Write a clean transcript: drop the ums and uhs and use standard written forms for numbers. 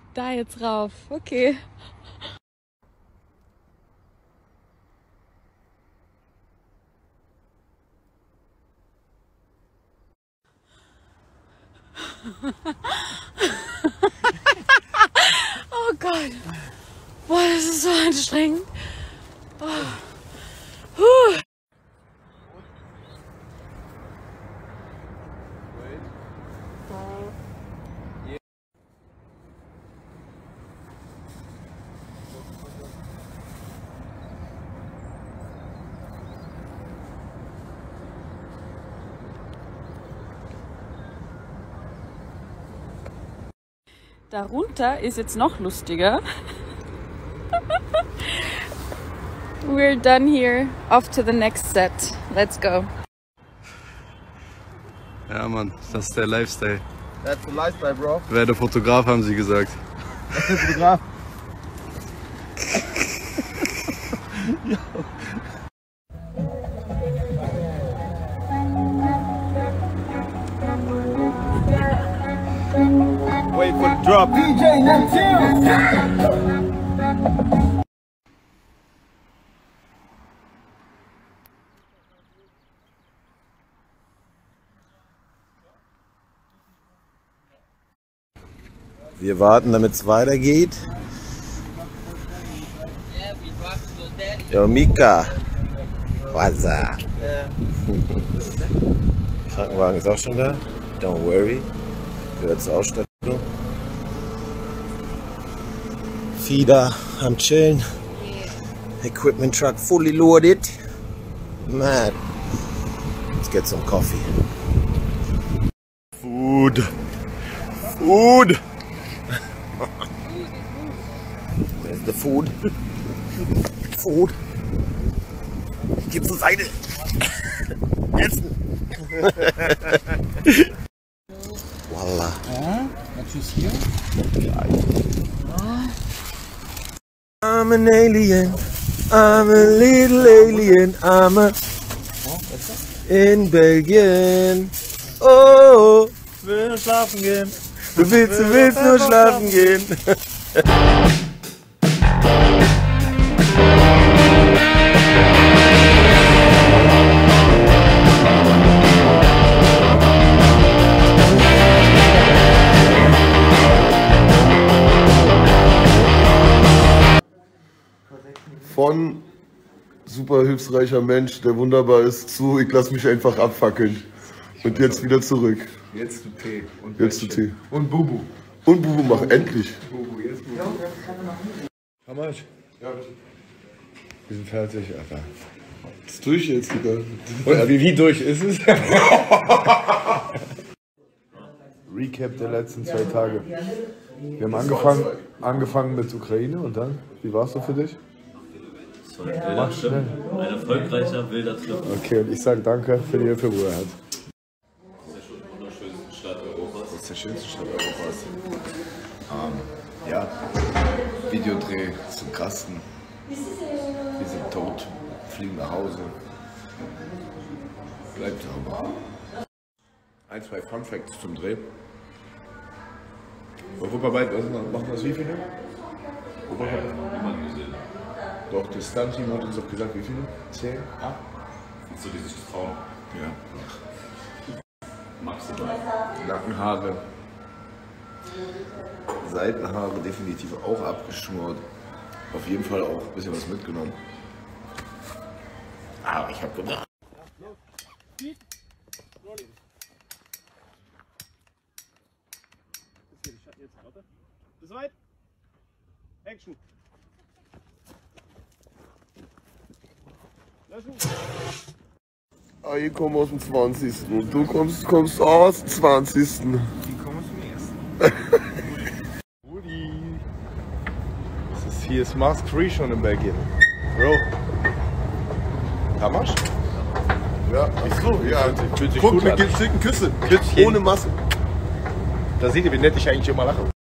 Da jetzt rauf. Okay. Oh Gott. Boah, das ist so anstrengend. Oh. Puh. Darunter ist jetzt noch lustiger. We're done here. Off to the next set. Let's go. Ja, Mann, das ist der Lifestyle. That's the lifestyle, bro. Werde Fotograf, haben sie gesagt. Was ist Fotograf? Wait for the drop. DJ Neptune! Wir warten, damit es weitergeht. Yo, Mika. Wasser. Krankenwagen ist auch schon da. Don't worry. Gehört zur Ausstattung. Fieder am Chillen. Equipment truck fully loaded. Man. Let's get some coffee. Food. Food. Where's the food? Food. Gib zur Seite. Essen. Voila. Was ist hier? I'm an alien. I'm a little alien. I'm a in Belgien. Oh, will nur schlafen gehen. Du willst nur schlafen gehen. Von super hilfsreicher Mensch, der wunderbar ist, zu ich lass mich einfach abfackeln. Und jetzt wieder zurück. Jetzt zu Tee. Und Jetzt zu Tee. Und Bubu. Und Bubu mach endlich. Bubu, jetzt Bubu. How much? Ja, bitte. Wir sind fertig, Alter. Ist durch jetzt wieder. Wie durch ist es? Recap der letzten 2 Tage. Wir haben angefangen mit Ukraine und dann, wie war es so für dich? Es war ein wilder Trip, ein erfolgreicher wilder Trip. Okay, und ich sage danke für die Hilfe, wo er hat. Das ist ja schon die wunderschönste Stadt Europas. Das ist die schönste Stadt Europas. Ja, Videodreh zum Krassen. Wir sind tot, fliegen nach Hause. Bleibt sauber. 1, 2 Fun Facts zum Dreh. Europaweit machen das wie viele? Niemand gesehen. Doch, das Stunt-Team hat uns doch gesagt, wie viele? 10? 8? Willst du die sich das trauen? Ja. Maximal. Nackenhaare. Seitenhaare definitiv auch abgeschnurrt. Auf jeden Fall auch ein bisschen was mitgenommen. Aber ich hab gedacht. Bis weit. Action. Löschen. Ah, ich komme aus dem 20. Und du kommst aus dem 20. Die kommen zum ersten. Rudi. Hier ist Mask Free schon in Belgien. Bro. Tamasch? Ja, wieso? Ja, Fühlt sich guck, gut mir an. gibt's schicken Küsse. Küsschen. Ohne Masse. Da seht ihr, wie nett ich eigentlich immer lache.